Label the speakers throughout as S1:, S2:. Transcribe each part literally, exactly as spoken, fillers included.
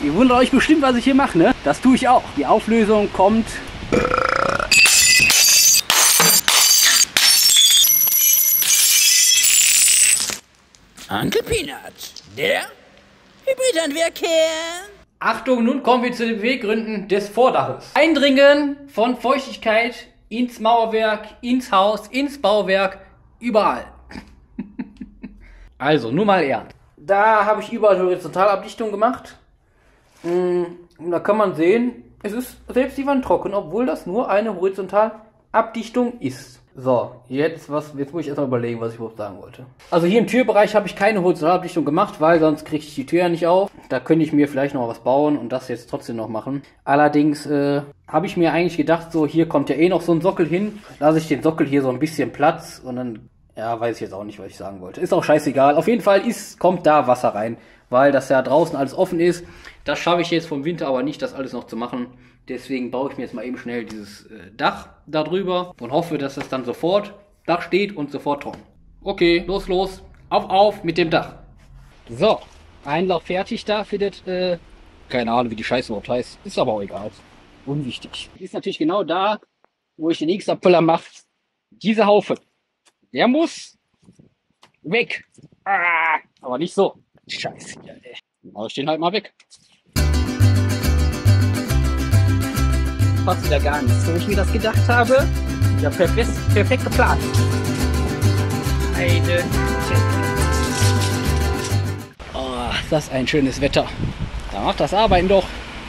S1: Ihr wundert euch bestimmt, was ich hier mache, ne? Das tue ich auch. Die Auflösung kommt...
S2: Uncle Peanut, der Hybridhandwerker.
S1: Achtung, nun kommen wir zu den Beweggründen des Vordaches. Eindringen von Feuchtigkeit ins Mauerwerk, ins Haus, ins Bauwerk, überall. Also, nur mal ernst. Da habe ich überall Horizontalabdichtung gemacht. Und da kann man sehen, es ist selbst die Wand trocken, obwohl das nur eine Horizontalabdichtung ist. So, jetzt, was, jetzt muss ich erstmal überlegen, was ich überhaupt sagen wollte. Also hier im Türbereich habe ich keine Horizontalabdichtung gemacht, weil sonst kriege ich die Tür ja nicht auf. Da könnte ich mir vielleicht noch was bauen und das jetzt trotzdem noch machen. Allerdings äh, habe ich mir eigentlich gedacht, so hier kommt ja eh noch so ein Sockel hin. Lasse ich den Sockel hier so ein bisschen Platz und dann, ja, weiß ich jetzt auch nicht, was ich sagen wollte. Ist auch scheißegal. Auf jeden Fall ist, kommt da Wasser rein, weil das ja draußen alles offen ist. Das schaffe ich jetzt vom Winter aber nicht, das alles noch zu machen. Deswegen baue ich mir jetzt mal eben schnell dieses äh, Dach da drüber und hoffe, dass das dann sofort Dach steht und sofort trocken. Okay, los, los. Auf, auf mit dem Dach. So, Einlauf fertig da für das, äh, keine Ahnung, wie die Scheiße überhaupt heißt. Ist aber auch egal. Unwichtig. Ist natürlich genau da, wo ich den X-Abfüller mache. Dieser Haufen. Der muss weg. Ah, aber nicht so. Scheiße. Ja, ey. Dann mache ich den halt mal weg. Passt wieder gar nicht, so wie ich mir das gedacht habe. Ja, perfekt, perfekt geplant. Eine. Oh, ist das ein schönes Wetter. Da macht das Arbeiten doch.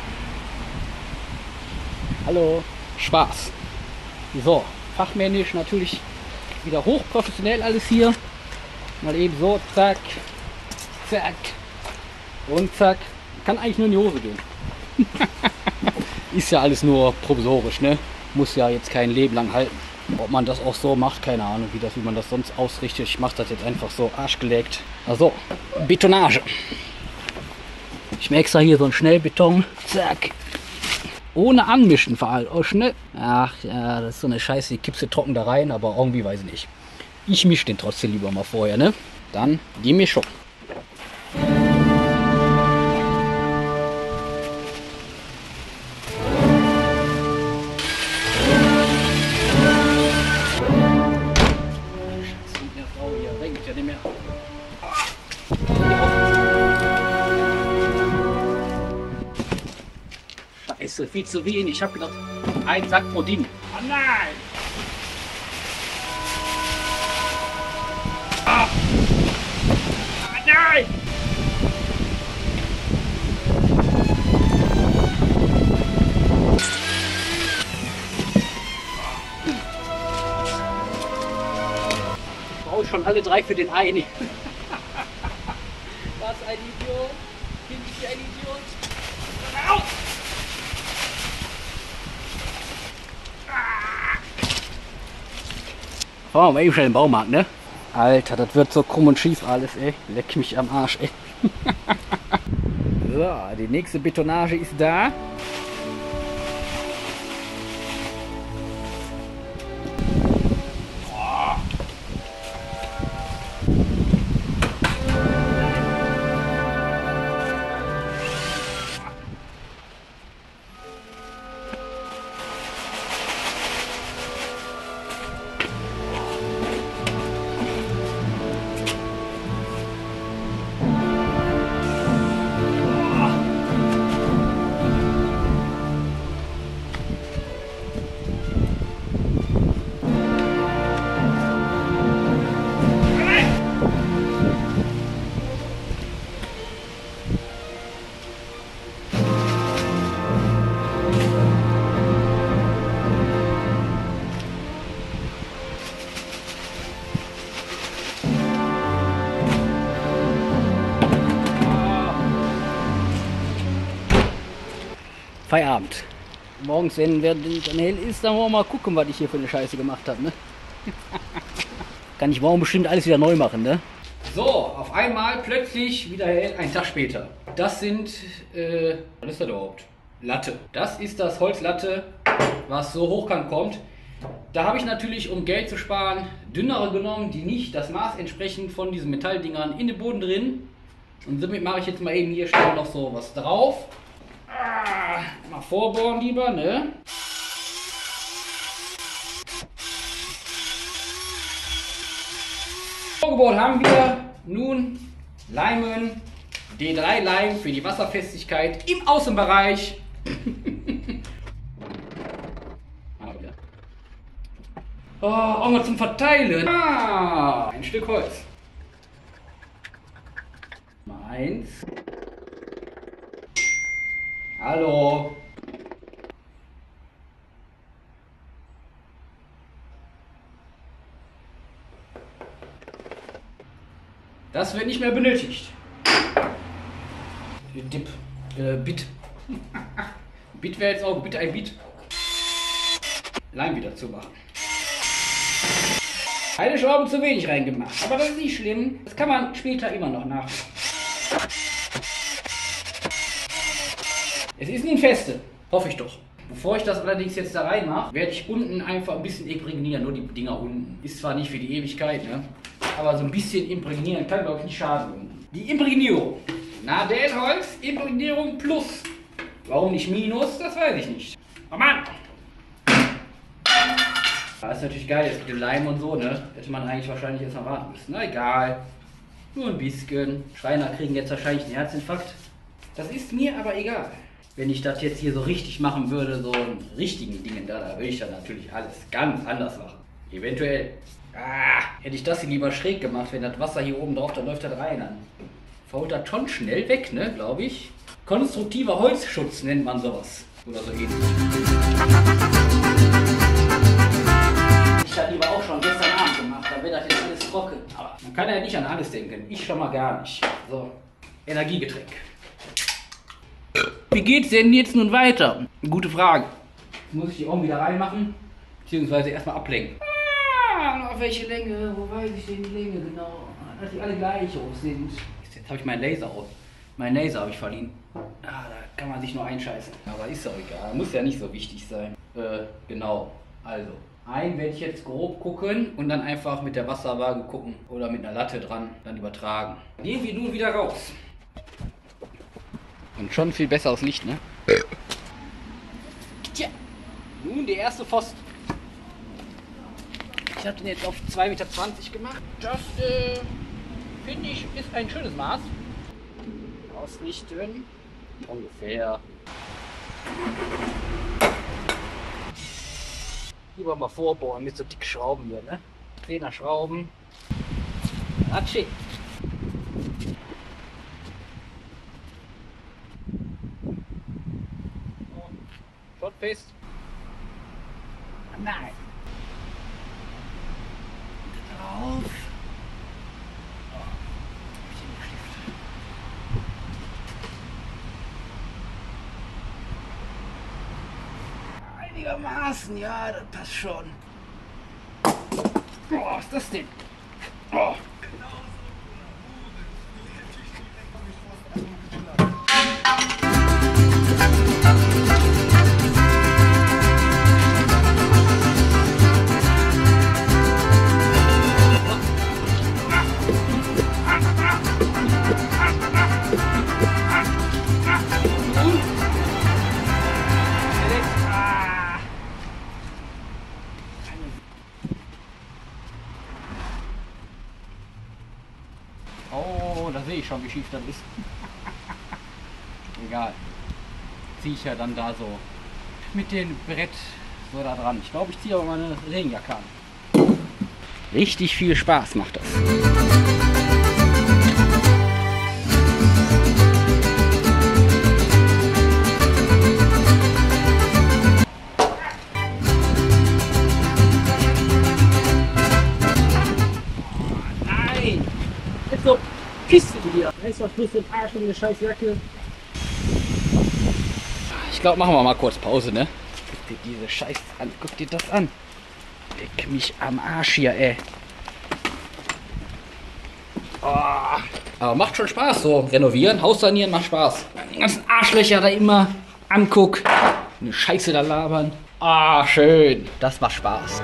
S1: Hallo. Spaß. So, fachmännisch natürlich wieder hochprofessionell alles hier. Mal eben so, zack, zack und zack. Kann eigentlich nur in die Hose gehen. Ist ja alles nur provisorisch, ne? Muss ja jetzt kein Leben lang halten. Ob man das auch so macht, keine Ahnung, wie, das, wie man das sonst ausrichtet. Ich mache das jetzt einfach so arschgelegt. Also, Betonage. Ich mache extra hier so einen Schnellbeton. Zack. Ohne Anmischen vor allem. Oh, schnell. Ach ja, das ist so eine Scheiße, die kippst du trocken da rein, aber irgendwie weiß ich nicht. Ich mische den trotzdem lieber mal vorher, ne? Dann die Mischung. Scheiße, viel zu wenig. Ich habe gedacht, ein Sack pro Ding. Oh nein! Ah. Ah, nein! Ich brauche schon alle drei für den einen. Was ein Idiot! Bin ich ein Idiot? Au! Fahren wir mal eben schnell im Baumarkt, ne? Alter, das wird so krumm und schief alles, ey. Leck mich am Arsch, ey. So, die nächste Betonage ist da. Feierabend. Morgens, wenn es dann hell ist, dann wollen wir mal gucken, was ich hier für eine Scheiße gemacht habe. Ne? Kann ich morgen bestimmt alles wieder neu machen, ne? So, auf einmal plötzlich wieder hell, ein Tag später. Das sind, äh, was ist das überhaupt? Latte. Das ist das Holzlatte, was so hochkant kommt. Da habe ich natürlich, um Geld zu sparen, dünnere genommen, die nicht das Maß entsprechen von diesen Metalldingern in den Boden drin. Und somit mache ich jetzt mal eben hier schnell noch so was drauf. Ah, mal vorbohren lieber, ne? Vorgebohrt haben wir. Nun Leimen. D drei Leim für die Wasserfestigkeit im Außenbereich. Oh, auch mal zum Verteilen. Ah, ein Stück Holz. Mal eins. Hallo. Das wird nicht mehr benötigt. Dip. Äh, Bit. Bit wäre jetzt auch bitte ein Bit. Leim wieder zu machen. Eine Schraube zu wenig reingemacht, aber das ist nicht schlimm. Das kann man später immer noch nachmachen. Es ist nun feste, hoffe ich doch. Bevor ich das allerdings jetzt da reinmache, werde ich unten einfach ein bisschen imprägnieren. Nur die Dinger unten. Ist zwar nicht für die Ewigkeit, ne? Aber so ein bisschen imprägnieren kann, glaube ich, nicht schaden. Die Imprägnierung. Nadelholz, Imprägnierung plus. Warum nicht minus, das weiß ich nicht. Oh Mann! Das ist natürlich geil, jetzt mit dem Leim und so, ne? Hätte man eigentlich wahrscheinlich erst mal warten müssen. Na egal. Nur ein bisschen. Schreiner kriegen jetzt wahrscheinlich einen Herzinfarkt. Das ist mir aber egal. Wenn ich das jetzt hier so richtig machen würde, so einen richtigen Dingen da, da würde ich dann natürlich alles ganz anders machen. Eventuell. Ah, hätte ich das hier lieber schräg gemacht, wenn das Wasser hier oben drauf, dann läuft das rein. Dann fault das schon schnell weg, ne, glaube ich. Konstruktiver Holzschutz nennt man sowas. Oder so ähnlich. Ich habe lieber auch schon gestern Abend gemacht, dann wäre das jetzt alles trocken. Aber man kann ja nicht an alles denken. Ich schon mal gar nicht. So, Energiegetränk. Wie geht's denn jetzt nun weiter? Gute Frage. Muss ich die Augen wieder reinmachen? Beziehungsweise erstmal ablenken. Ah, noch welche Länge? Wo weiß ich denn die Länge genau? Dass die alle gleich hoch sind. Jetzt habe ich meinen Laser aus. Mein Laser habe ich verliehen. Ah, da kann man sich nur einscheißen. Aber ist doch egal. Muss ja nicht so wichtig sein. Äh, genau. Also, ein werde ich jetzt grob gucken und dann einfach mit der Wasserwaage gucken. Oder mit einer Latte dran, dann übertragen. Nehmen wir nun wieder raus. Und schon viel besseres Licht, ne? Tja. Nun der erste Pfosten. Ich habe den jetzt auf zwei Meter zwanzig gemacht. Das, äh, finde ich, ist ein schönes Maß. Ausrichten. Ungefähr. Lieber mal vorbohren mit so dicken Schrauben hier, ne? Zehner Schrauben. Atschi. Schon fest. Nein. Drauf. Einigermaßen, ja, das passt schon. Oh, was ist das denn? Oh. Oh, da sehe ich schon, wie schief das ist. Egal. Ziehe ich ja dann da so mit dem Brett so da dran. Ich glaube, ich ziehe aber meine Regenjacke an. Richtig viel Spaß macht das. So, Kiste wieder. Reißverschluss im Arsch und eine scheiß Jacke. Ich glaube, machen wir mal kurz Pause, ne? Guck dir diese Scheiß an. Guck dir das an. Leck mich am Arsch hier, ey. Oh. Aber macht schon Spaß, so renovieren, Haus sanieren macht Spaß. Die ganzen Arschlöcher da immer anguck. Eine Scheiße da labern. Ah, schön. Das macht Spaß.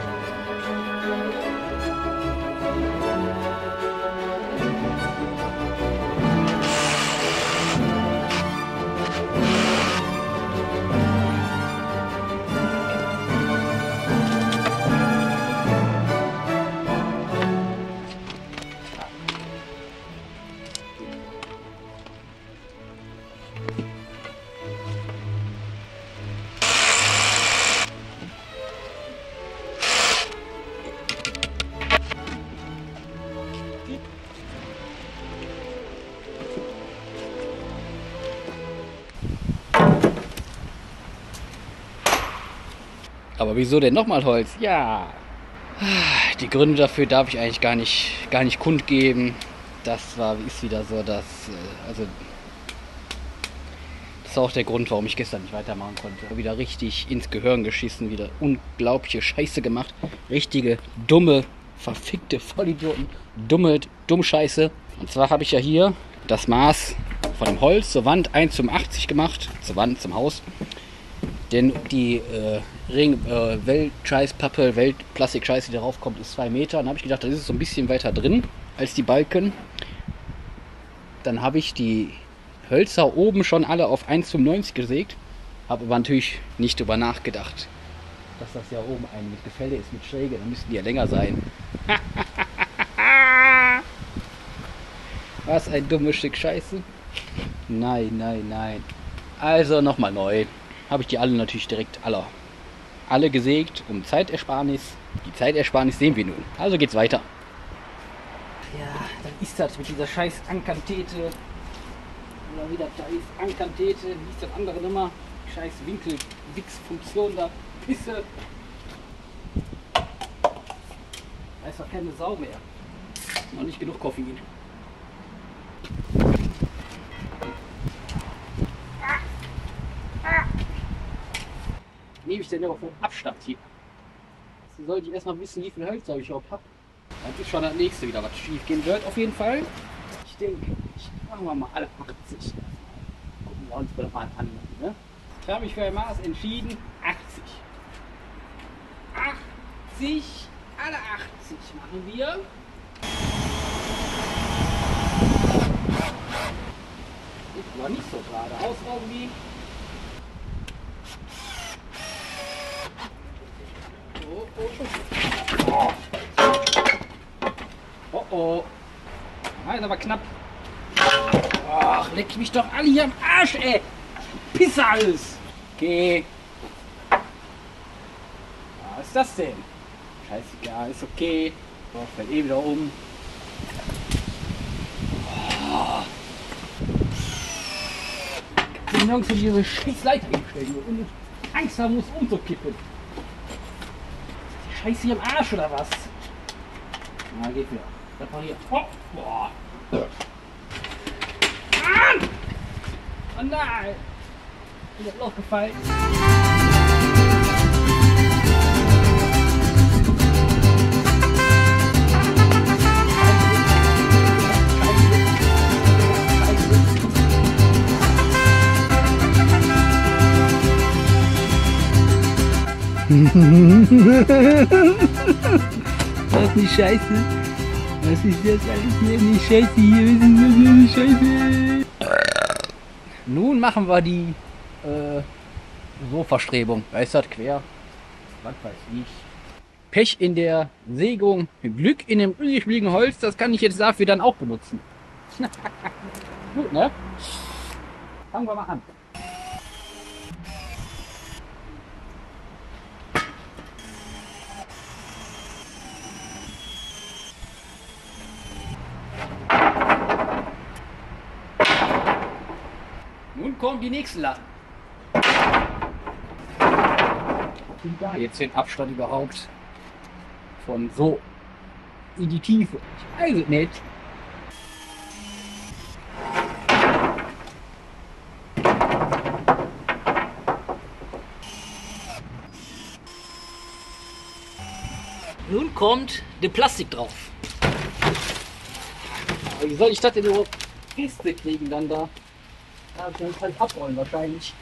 S1: Aber wieso denn nochmal Holz? Ja. Die Gründe dafür darf ich eigentlich gar nicht, gar nicht kundgeben. Das war, ist wieder so, dass, also, das war auch der Grund, warum ich gestern nicht weitermachen konnte. Wieder richtig ins Gehirn geschissen, wieder unglaubliche Scheiße gemacht. Richtige, dumme, verfickte Vollidioten. Dumme, dumme Scheiße. Und zwar habe ich ja hier das Maß von dem Holz zur Wand eins zu achtzig gemacht. Zur Wand, zum Haus. Denn die äh, Ring, äh, Weltscheißpappe, Weltplastikscheiße, die darauf kommt, ist zwei Meter. Dann habe ich gedacht, das ist so ein bisschen weiter drin als die Balken. Dann habe ich die Hölzer oben schon alle auf eins zu neunzig gesägt. Habe aber natürlich nicht drüber nachgedacht, dass das ja oben ein mit Gefälle ist, mit Schräge. Dann müssten die ja länger sein. Was ein dummes Stück Scheiße. Nein, nein, nein. Also nochmal neu. Habe ich die alle natürlich direkt alle, alle gesägt, um Zeitersparnis. Die Zeitersparnis sehen wir nun. Also geht's weiter. Ja, dann ist das mit dieser scheiß Ankantete. Oder wie das da ist. Ankantete, wie ist das andere Nummer? Scheiß Winkel-Wix-Funktion da. Pisse. Da ist doch keine Sau mehr. Noch nicht genug Koffein. Nehme ich denn aber vom Abstand hier? Sie sollte ich erstmal wissen, wie viel Hölzer ich überhaupt habe. Das ist schon das nächste wieder, was schief gehen wird auf jeden Fall. Ich denke, ich machen wir mal alle achtzig. Gucken wir uns mal an. Ne? Ich habe mich für ein Maß entschieden, achtzig. achtzig, alle achtzig machen wir. Ist aber nicht so geradeaus irgendwie. Oh, oh, oh. Oh, oh. Ah, ist aber knapp. Ach, leck mich doch alle hier am Arsch, ey. Pisse alles. Okay. Was ist das denn? Scheißegal, ist okay. So, fällt eh wieder um. Oh. Ich bin nirgends für diese scheiß Leiter hingestellt und Angst haben muss, umzukippen. Scheiße hier am Arsch oder was? Na, geht wieder. Repariert. Oh, boah. Mann! Oh nein! Ist das Loch gefallen? Was die Scheiße? Was ist das alles hier? Die Scheiße hier, was ist das hier? Die Scheiße? Nun machen wir die äh, So-Verstrebung. Weißt du, quer? Was weiß ich. Pech in der Sägung, Glück in dem übrig liegenden Holz, das kann ich jetzt dafür dann auch benutzen. Gut, ne? Fangen wir mal an. Nun kommen die nächsten Latten. Jetzt den Abstand überhaupt von so in die Tiefe. Ich weiß es nicht. Nun kommt der Plastik drauf. Aber wie soll ich das denn überhaupt festkriegen dann da? Da habe ich dann halt abrollen wahrscheinlich.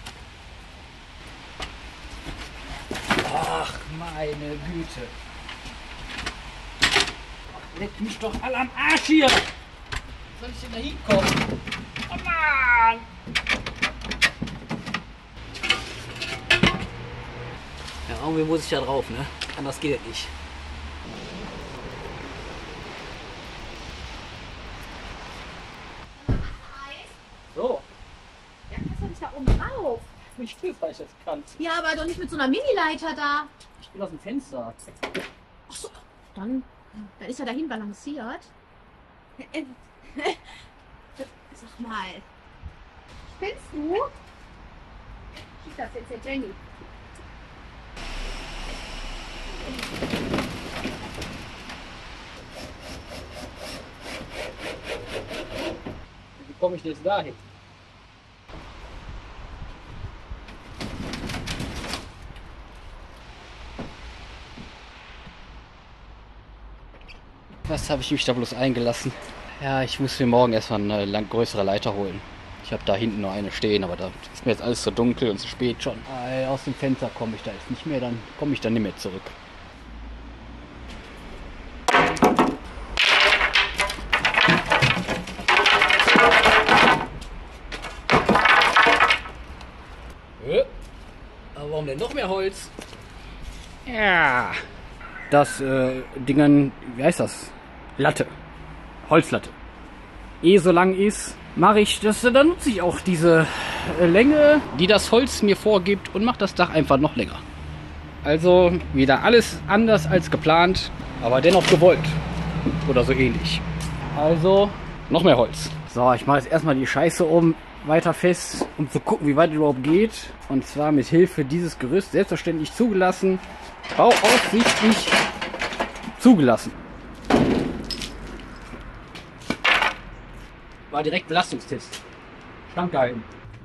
S1: Ach, meine Güte. Ach, leck mich doch alle am Arsch hier. Wie soll ich denn da hinkommen? Oh Mann! Ja, irgendwie muss ich ja drauf, ne? Anders geht es nicht. So.
S3: Ja, kannst du nicht da oben drauf?
S1: Ich will, weil ich das kann.
S3: Ja, aber doch nicht mit so einer Mini-Leiter da.
S1: Ich bin aus dem Fenster.
S3: Ach so, dann, dann ist er dahin balanciert. Sag mal. Spinnst du? Schieb das jetzt der Jenny.
S1: Wie komme ich jetzt dahin? Was habe ich mich da bloß eingelassen? Ja, ich muss mir morgen erstmal eine lang größere Leiter holen. Ich habe da hinten nur eine stehen, aber da ist mir jetzt alles so dunkel und zu spät schon. Äh, aus dem Fenster komme ich da jetzt nicht mehr, dann komme ich dann nicht mehr zurück. Äh, aber warum denn noch mehr Holz? Ja. Das äh, Dingern, wie heißt das? Latte. Holzlatte. Eh so lang ist, mache ich das, dann nutze ich auch diese äh, Länge, die das Holz mir vorgibt und mache das Dach einfach noch länger. Also wieder alles anders als geplant, aber dennoch gewollt. Oder so ähnlich. Also noch mehr Holz. So, ich mache jetzt erstmal die Scheiße oben weiter fest, um zu gucken, wie weit es überhaupt geht. Und zwar mit Hilfe dieses Gerüst, selbstverständlich zugelassen. Bauaufsichtlich zugelassen. War direkt Belastungstest. Standgehalten.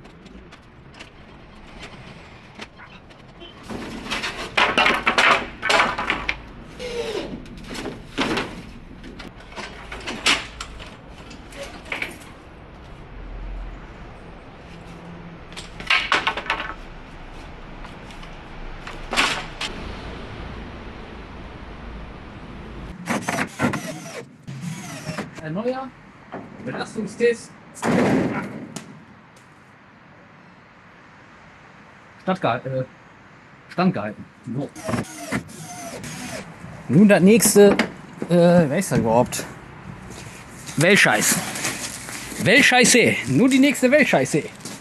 S1: Ein neuer Belastungstest. Standgehalten. Äh, standgehalten. So. Nun das nächste. Äh, wer ist das überhaupt? Wellscheiß. Wellscheiße. Nun die nächste Wellscheiße.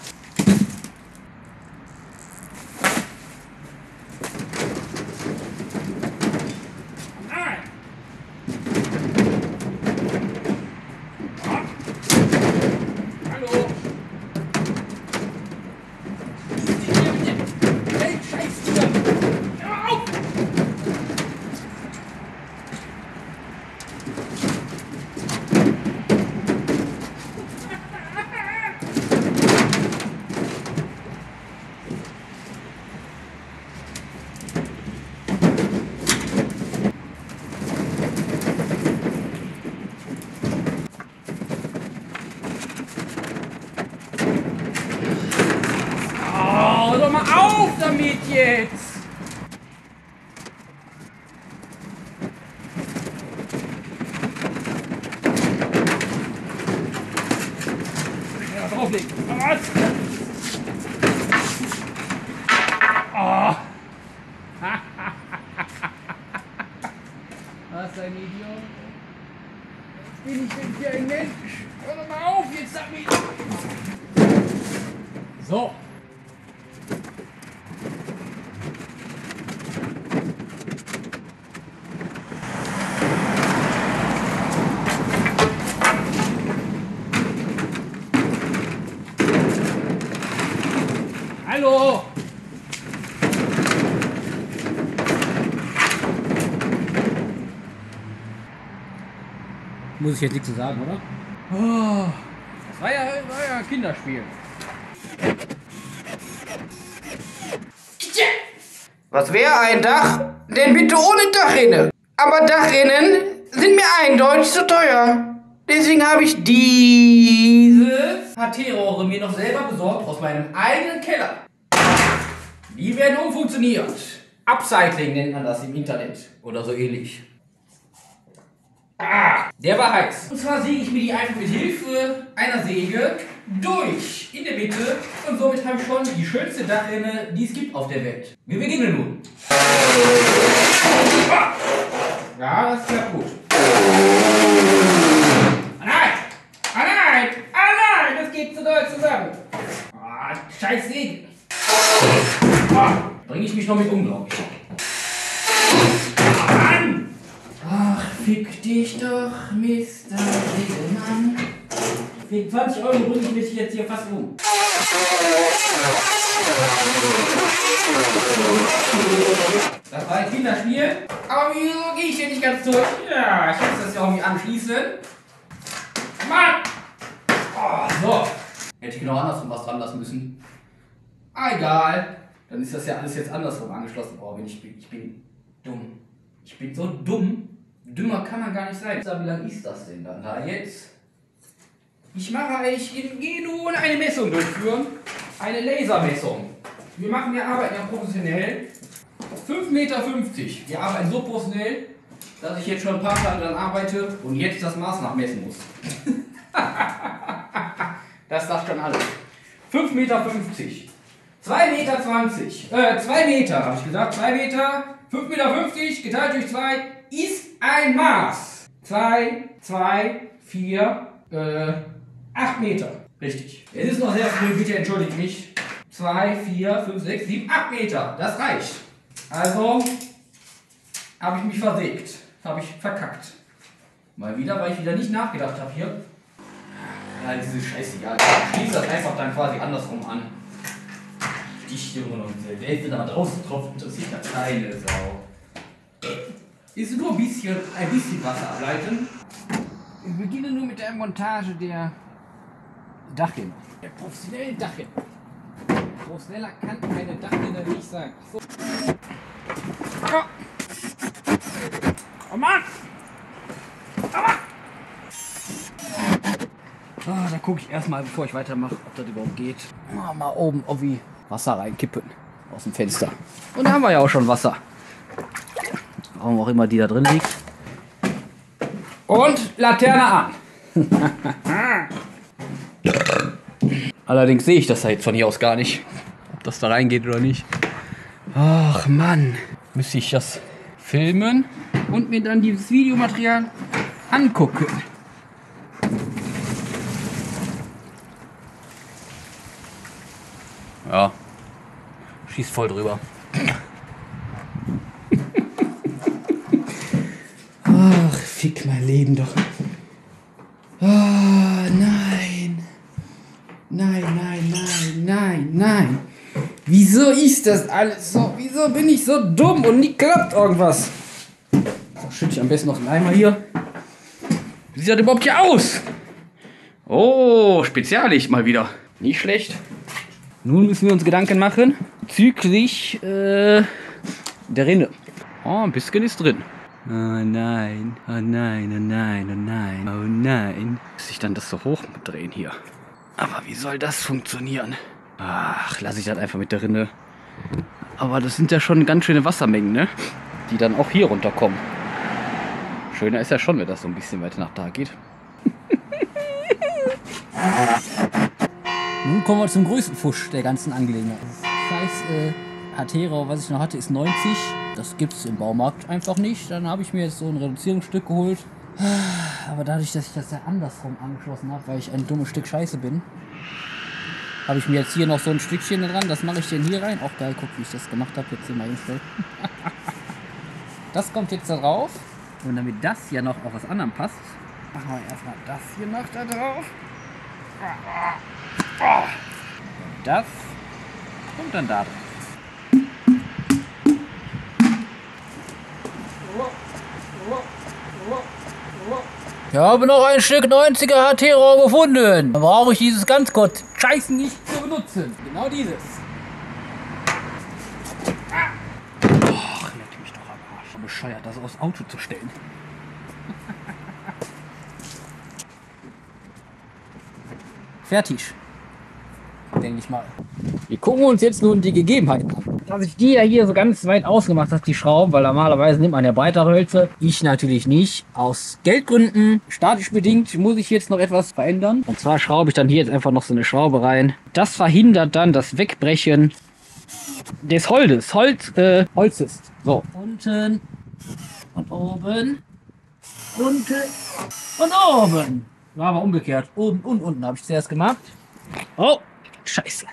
S1: Hör mal auf damit jetzt! Ja, drauflegen. Was? Oh. Was ein Idiot. Bin ich denn für ein Mensch? Hör doch mal auf jetzt damit! So. Hallo! Muss ich jetzt nichts zu sagen, oder? Oh, das war ja, war ja ein Kinderspiel.
S4: Was wäre ein Dach? Denn bitte ohne Dachrinne. Aber Dachrinnen sind mir eindeutig zu teuer. Deswegen habe ich diese H T-Rohre mir noch selber besorgt aus meinem eigenen Keller. Die werden umfunktioniert. Upcycling nennt man das im Internet. Oder so ähnlich. Ah, der war heiß. Und zwar säge ich mir die einfach mit Hilfe einer Säge durch in der Mitte. Und somit habe ich schon die schönste Dachrinne, die es gibt auf der Welt. Wir beginnen nun. Ah. Ja, das klappt gut. Ah nein! Ah nein! Ah nein! Das geht zu doll zusammen. Ah, scheiß Säge. Ah, bringe ich mich noch mit um, glaube ich. Ah, Mann! Ach, fick dich doch, Mister
S1: Für zwanzig Euro bringe ich mich jetzt hier fast um. Das war ein Kinderspiel. Aber wieso gehe ich hier nicht ganz durch? Ja, ich muss das ja irgendwie anschließen. Mann! Oh, so. Hätte ich genau andersrum was dran lassen müssen. Ah, egal. Dann ist das ja alles jetzt andersrum angeschlossen. Oh, bin ich, ich bin dumm. Ich bin so dumm. Dümmer kann man gar nicht sein. Wie lang ist das denn dann da jetzt? Ich mache, ich gehe nun eine Messung durchführen. Eine Lasermessung. Wir machen, wir arbeiten ja professionell. fünf Meter fünfzig. Wir arbeiten so professionell, dass ich jetzt schon ein paar Tage daran arbeite und jetzt das Maß nachmessen muss. Das sagt schon alles. fünf Meter fünfzig. zwei Meter zwanzig. Äh, zwei Meter habe ich gesagt. zwei Meter. fünf Meter fünfzig geteilt durch zwei ist ein Maß. zwei, zwei, vier, äh, acht Meter. Richtig. Es ist noch sehr früh, bitte entschuldigt mich. zwei, vier, fünf, sechs, sieben, acht Meter. Das reicht. Also habe ich mich versägt. Habe ich verkackt. Mal wieder, weil ich wieder nicht nachgedacht habe hier. Ja, diese Scheiße, ja. Ich schließe das einfach dann quasi andersrum an. Dichtungen und Welt da draußen drauf interessiert ja keine Sau. Ist nur ein bisschen, ein bisschen Wasser ableiten. Ich beginne nur mit der Montage der Dachrinne. Der professionellen Dachrinne. Professioneller kann eine Dachrinne nicht sein. So. Oh. Oh Mann! Oh Mann! Oh, da gucke ich erstmal, bevor ich weitermache, ob das überhaupt geht. Oh, mal oben irgendwie Wasser reinkippen aus dem Fenster. Und da haben wir ja auch schon Wasser. Warum auch immer die da drin liegt. Und Laterne an. Allerdings sehe ich das da jetzt von hier aus gar nicht, ob das da reingeht oder nicht. Ach Mann, müsste ich das filmen und mir dann dieses Videomaterial angucken. Ja, schießt voll drüber. Ach, fick mein Leben doch. Oh, nein. Nein, nein, nein, nein, nein. Wieso ist das alles so? Wieso bin ich so dumm und nie klappt irgendwas? So, schütte ich am besten noch den Eimer hier. Wie sieht das überhaupt hier aus? Oh, Speziallicht mal wieder. Nicht schlecht. Nun müssen wir uns Gedanken machen bezüglich äh, der Rinne. Oh, ein bisschen ist drin. Oh nein, oh nein, oh nein, oh nein, oh nein. Muss ich dann das so hoch drehen hier? Aber wie soll das funktionieren? Ach, lasse ich das einfach mit der Rinne. Aber das sind ja schon ganz schöne Wassermengen, ne? Die dann auch hier runterkommen. Schöner ist ja schon, wenn das so ein bisschen weiter nach da geht. Nun kommen wir zum größten Fusch der ganzen Angelegenheit. Das scheiß äh, Hatero, was ich noch hatte, ist neunzig. Das gibt es im Baumarkt einfach nicht. Dann habe ich mir jetzt so ein Reduzierungsstück geholt. Aber dadurch, dass ich das ja andersrum angeschlossen habe, weil ich ein dummes Stück Scheiße bin, habe ich mir jetzt hier noch so ein Stückchen dran. Das mache ich denn hier rein. Auch geil, guck, wie ich das gemacht habe. Jetzt hier mal hinstellen. Das kommt jetzt da drauf. Und damit das ja noch auf was anderem passt, machen wir erstmal das hier noch da drauf. Das kommt dann da drauf. Ich habe noch ein Stück neunziger H T-Rohr gefunden. Dann brauche ich dieses ganz kurz Scheißen nicht zu benutzen. Genau dieses. Och, leck mich doch am Arsch. Bescheuert, das aufs Auto zu stellen. Fertig. Denke ich mal. Wir gucken uns jetzt nun die Gegebenheiten an. Dass ich die ja hier so ganz weit ausgemacht habe, die Schrauben, weil normalerweise nimmt man ja breitere Hölzer. Ich natürlich nicht. Aus Geldgründen, statisch bedingt, muss ich jetzt noch etwas verändern. Und zwar schraube ich dann hier jetzt einfach noch so eine Schraube rein. Das verhindert dann das Wegbrechen des Holzes. Holz, äh, Holzes. So. Unten und oben. Unten und oben. War aber umgekehrt. Oben und unten habe ich zuerst gemacht. Oh, scheiße.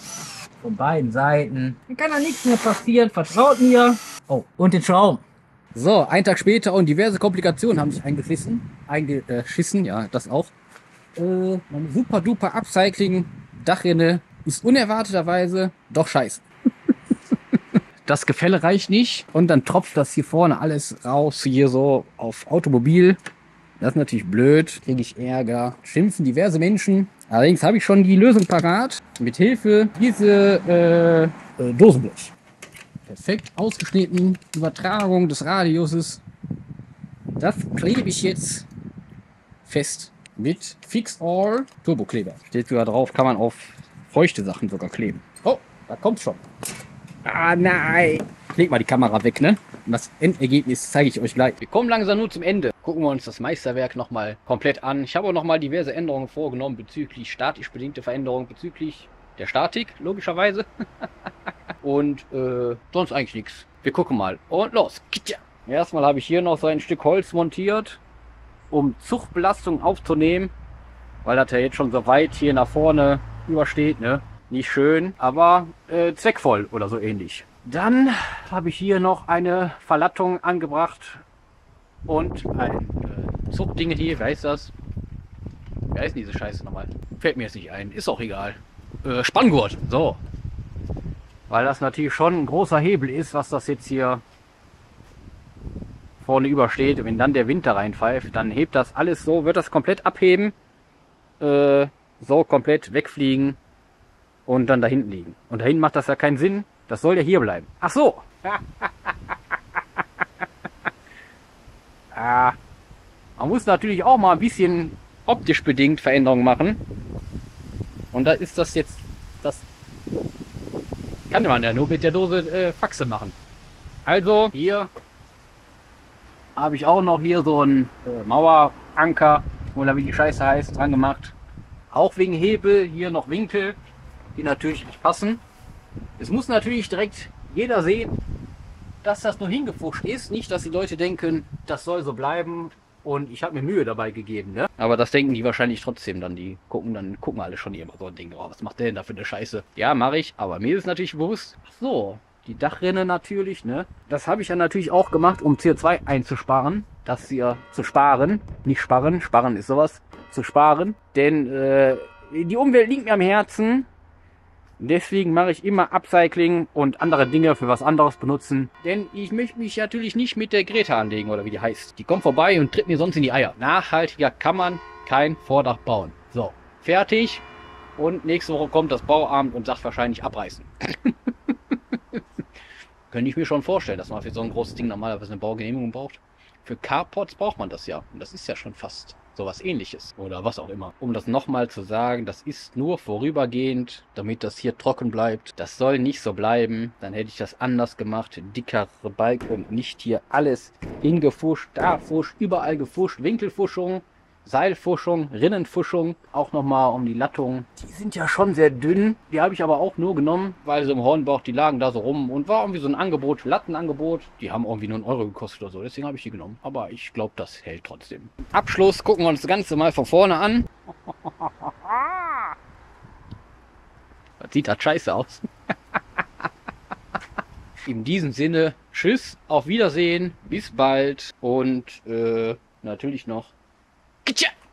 S1: Von beiden Seiten. Dann kann da nichts mehr passieren. Vertraut mir. Oh, und den Schrauben. So, einen Tag später und diverse Komplikationen haben sich eingeschissen. Eingeschissen, ja, das auch. Äh, meine super duper Upcycling-Dachrinne ist unerwarteterweise doch scheiße. Das Gefälle reicht nicht und dann tropft das hier vorne alles raus, hier so auf Automobil. Das ist natürlich blöd, kriege ich Ärger, schimpfen diverse Menschen. Allerdings habe ich schon die Lösung parat, mit Hilfe diese äh, äh, Dosenblech. Perfekt ausgeschnitten, Übertragung des Radiuses. Das klebe ich jetzt fest mit Fix All Turbokleber. Steht sogar drauf, kann man auf feuchte Sachen sogar kleben. Oh, da kommt's schon. Ah nein! Ich leg mal die Kamera weg, ne? Und das Endergebnis zeige ich euch gleich. Wir kommen langsam nur zum Ende. Gucken wir uns das Meisterwerk nochmal komplett an. Ich habe auch nochmal diverse Änderungen vorgenommen bezüglich statisch bedingte Veränderungen, bezüglich der Statik, logischerweise. Und äh, sonst eigentlich nichts. Wir gucken mal. Und los. Erstmal habe ich hier noch so ein Stück Holz montiert, um Zugbelastung aufzunehmen, weil das ja jetzt schon so weit hier nach vorne übersteht, ne? Nicht schön, aber äh, zweckvoll oder so ähnlich. Dann habe ich hier noch eine Verlattung angebracht und ein äh, Zugding hier, wer heißt das? Wer heißt denn diese Scheiße nochmal? Fällt mir jetzt nicht ein, ist auch egal. Äh, Spanngurt, so. Weil das natürlich schon ein großer Hebel ist, was das jetzt hier vorne übersteht. Wenn dann der Wind da reinpfeift, dann hebt das alles so, wird das komplett abheben, äh, so komplett wegfliegen und dann da hinten liegen. Und da hinten macht das ja keinen Sinn, das soll ja hier bleiben. Ach so! ah, man muss natürlich auch mal ein bisschen optisch bedingt Veränderungen machen. Und da ist das jetzt, das kann man ja nur mit der Dose äh, Faxe machen. Also hier habe ich auch noch hier so einen äh, Maueranker, oder wie die Scheiße heißt, dran gemacht. Auch wegen Hebel, hier noch Winkel, die natürlich nicht passen. Es muss natürlich direkt jeder sehen, dass das nur hingefuscht ist. Nicht, dass die Leute denken, das soll so bleiben und ich habe mir Mühe dabei gegeben. Ne? Aber das denken die wahrscheinlich trotzdem dann. Die gucken dann gucken alle schon immer so ein Ding. Oh, was macht der denn da für eine Scheiße? Ja, mache ich. Aber mir ist natürlich bewusst. Ach so, die Dachrinne natürlich. Ne? Das habe ich ja natürlich auch gemacht, um C O zwei einzusparen. Das hier zu sparen. Nicht sparen. Sparen ist sowas. Zu sparen. Denn äh, die Umwelt liegt mir am Herzen. Deswegen mache ich immer Upcycling und andere Dinge für was anderes benutzen. Denn ich möchte mich natürlich nicht mit der Greta anlegen, oder wie die heißt. Die kommt vorbei und tritt mir sonst in die Eier. Nachhaltiger kann man kein Vordach bauen. So, fertig. Und nächste Woche kommt das Bauamt und sagt wahrscheinlich abreißen. Könnte ich mir schon vorstellen, dass man für so ein großes Ding normalerweise eine Baugenehmigung braucht. Für Carports braucht man das ja. Und das ist ja schon fast sowas Ähnliches oder was auch immer. Um das nochmal zu sagen, das ist nur vorübergehend, damit das hier trocken bleibt. Das soll nicht so bleiben. Dann hätte ich das anders gemacht. Dickere Balken und nicht hier alles hingefuscht, da fuscht, überall gefuscht. Winkelfuschung, Seilfuschung, Rinnenfuschung. Auch nochmal um die Lattung. Die sind ja schon sehr dünn. Die habe ich aber auch nur genommen, weil sie im Hornbauch, die lagen da so rum und war irgendwie so ein Angebot, Lattenangebot. Die haben irgendwie nur einen Euro gekostet oder so. Deswegen habe ich die genommen. Aber ich glaube, das hält trotzdem. Abschluss gucken wir uns das Ganze mal von vorne an. Das sieht halt scheiße aus. In diesem Sinne, tschüss, auf Wiedersehen, bis bald und äh, natürlich noch Kitcha!